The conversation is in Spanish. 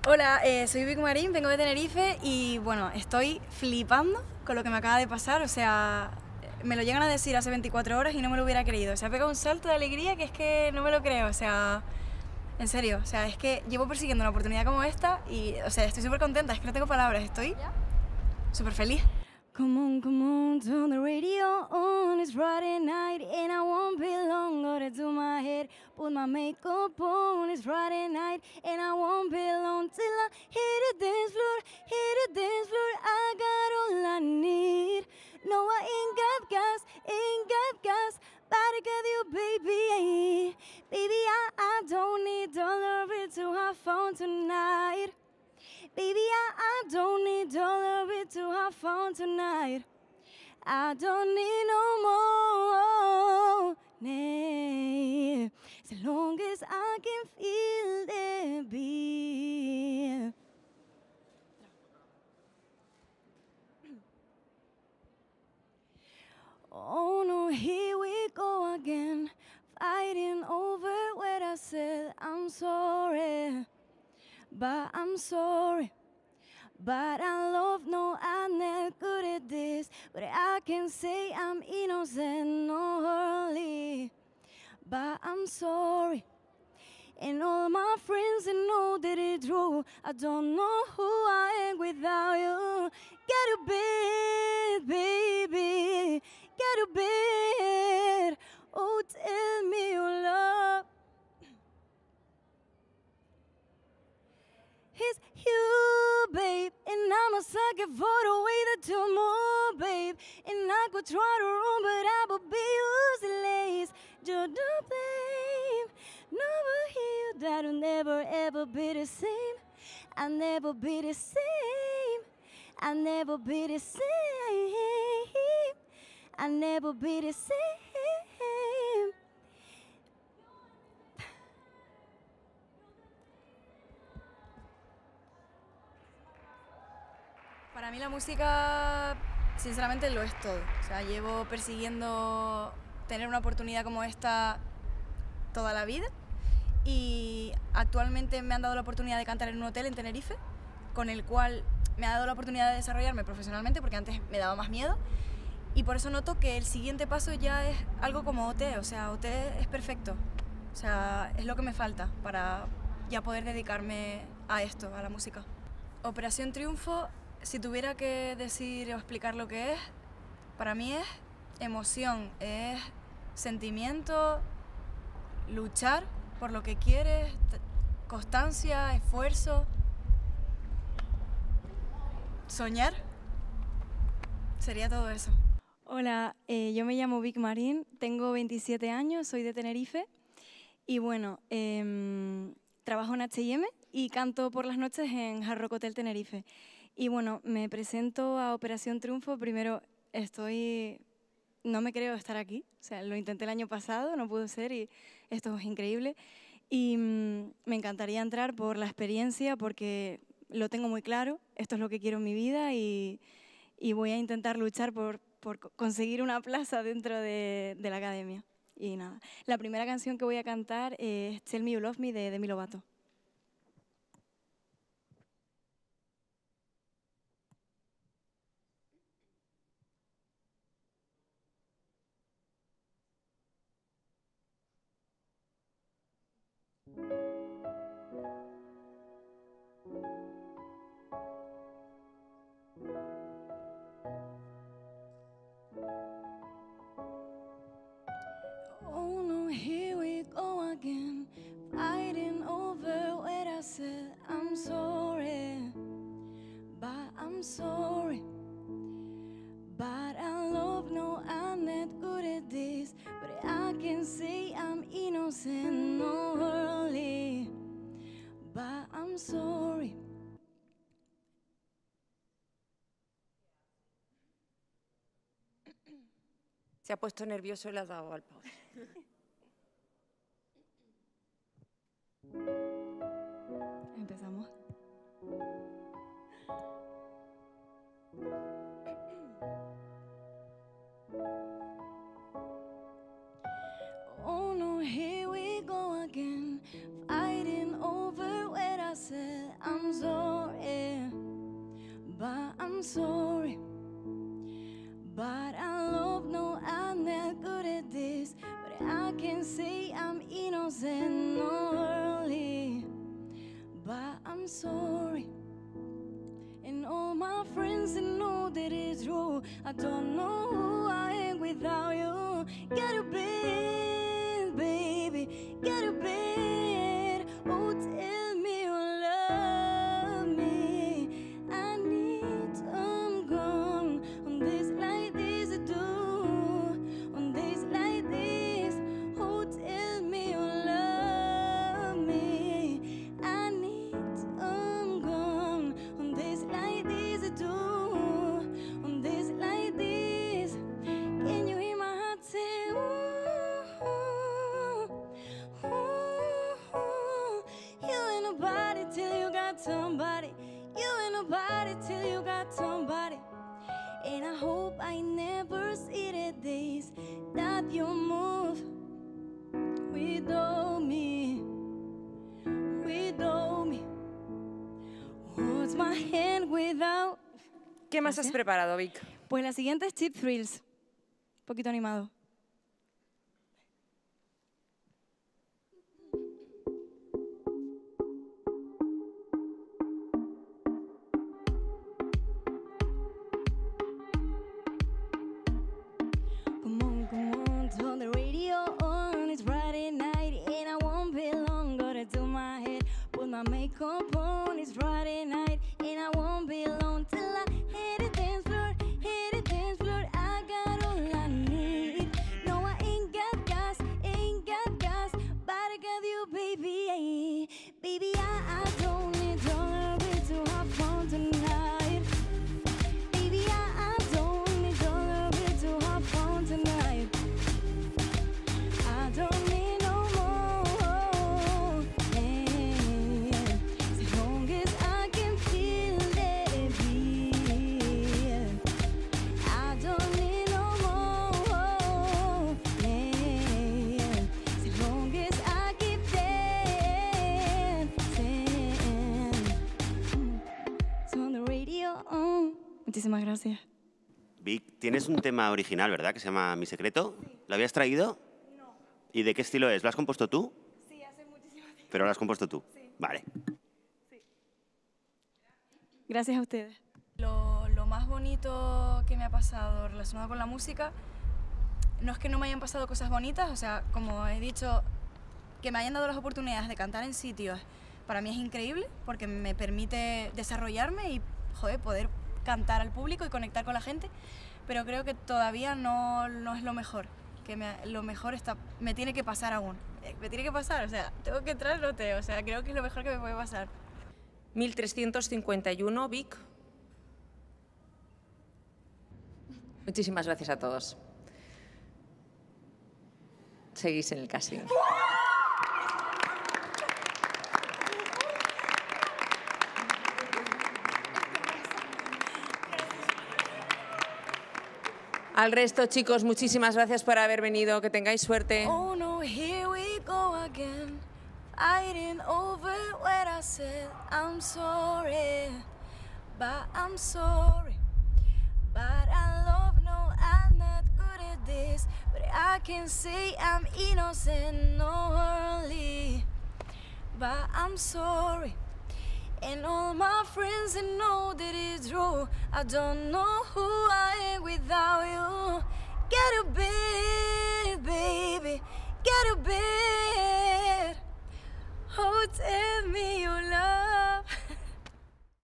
Hola, soy Vic Marín, vengo de Tenerife y bueno, estoy flipando con lo que me acaba de pasar, o sea, me lo llegan a decir hace 24 horas y no me lo hubiera creído, se ha pegado un salto de alegría que es que no me lo creo, o sea, en serio, o sea, es que llevo persiguiendo una oportunidad como esta y, o sea, estoy súper contenta, es que no tengo palabras, estoy súper feliz. Come on, turn the radio on, it's Friday night and I won't be long, gotta do my head, put my makeup on, it's Friday night and I won't be long till I hit the dance floor, I got all I need, no I ain't got gas, but I got you baby, I don't need $1 to have fun tonight. Baby, I don't need all of it to have fun tonight. I don't need no money, as long as I can feel the beat. Oh no, here we go again, fighting over what I said. I'm sorry, but I'm sorry. But I love, no, I'm not good at this. But I can say I'm innocent, no early. But I'm sorry. And all my friends they know that it's true. I don't know who I am without you. Get to bed, baby. Get to bed. Oh, tell me your love. It's you, babe, and I'm a sucker for the way that you move, babe. And I could try to run, but I would be useless. You do, babe. Never hear that'll never ever be the same. I'll never be the same. I'll never be the same. I'll never be the same. Para mí la música, sinceramente, lo es todo. O sea, llevo persiguiendo tener una oportunidad como esta toda la vida y actualmente me han dado la oportunidad de cantar en un hotel en Tenerife, con el cual me ha dado la oportunidad de desarrollarme profesionalmente porque antes me daba más miedo y por eso noto que el siguiente paso ya es algo como OT, o sea, OT es perfecto. O sea, es lo que me falta para ya poder dedicarme a esto, a la música. Operación Triunfo, si tuviera que decir o explicar lo que es, para mí es emoción, es sentimiento, luchar por lo que quieres, constancia, esfuerzo, soñar, sería todo eso. Hola, yo me llamo Vic Marín, tengo 27 años, soy de Tenerife y bueno, trabajo en H&M y canto por las noches en Hard Rock Hotel Tenerife. Y bueno, me presento a Operación Triunfo. Primero, no me creo estar aquí. O sea, lo intenté el año pasado, no pudo ser y esto es increíble. Y me encantaría entrar por la experiencia porque lo tengo muy claro. Esto es lo que quiero en mi vida y voy a intentar luchar por conseguir una plaza dentro de la academia. Y nada, la primera canción que voy a cantar es Tell Me You Love Me de Demi Lovato. Oh no, here we go again, fighting over what I said. I'm sorry, but I'm sorry. But I love, no, I'm not good at this. But I can say I'm innocent, no early. But I'm sorry. Se ha puesto nervioso y le ha dado al pause. Empezamos. Oh no, here we go again, fighting over what I said. I'm sorry, but I'm sorry. But I love, no, I'm not good at this. But I can say I'm innocent, no early. But I'm sorry. And all my friends that know that it's true. I don't know who I am without you. Get to bed, baby, get to bed. Oh, tell me you love me. I need some gone on days like this I do. On days like this, oh, tell me you love me. I need some gone on days like this I do. On days like this, can you hear my heart say ooh, ooh, ooh. You ain't nobody till you got somebody. You ain't nobody till you got somebody. And I hope I never see the days that you move without me, without me. Holds my hand without. ¿Qué más has preparado, Vic? Pues la siguiente es Cheap Thrills, un poquito animado. Come on, turn the radio on. It's Friday night and I won't be long. Gotta do my head, put my makeup on. It's Friday night and I won't be long till I hit the dance floor, hit the dance floor. I got all I need. No, I ain't got gas, but I got you, baby. Baby, I don't need dollar bill to have fun tonight. Baby, I don't need dollar bill to have fun tonight. I don't need no more, man. As long as I can feel that beat. I don't need no more, man. As long as I keep dancing. Turn the radio on. Muchísimas gracias. Vic, tienes un tema original, ¿verdad? Que se llama Mi Secreto. ¿Lo habías traído? No. ¿Y de qué estilo es? ¿Lo has compuesto tú? Sí, hace muchísimo tiempo. Pero lo has compuesto tú. Sí. Vale. Gracias a ustedes. Lo más bonito que me ha pasado relacionado con la música no es que no me hayan pasado cosas bonitas, o sea, como he dicho, que me hayan dado las oportunidades de cantar en sitios, para mí es increíble porque me permite desarrollarme y, joder, poder cantar al público y conectar con la gente, pero creo que todavía no es lo mejor, que lo mejor me tiene que pasar aún. Me tiene que pasar, o sea, tengo que entrar al lote, o sea, creo que es lo mejor que me puede pasar. 1351, Vic. Muchísimas gracias a todos. Seguís en el casting. Al resto, chicos, muchísimas gracias por haber venido. Que tengáis suerte. Oh no, here we go again, fighting over what I said. I'm sorry, but I'm sorry. But I love, no, I'm not good at this. But I can say I'm innocent, no early. But I'm sorry. And all my friends that know that it's true. I don't know who I am without you. Get to bed.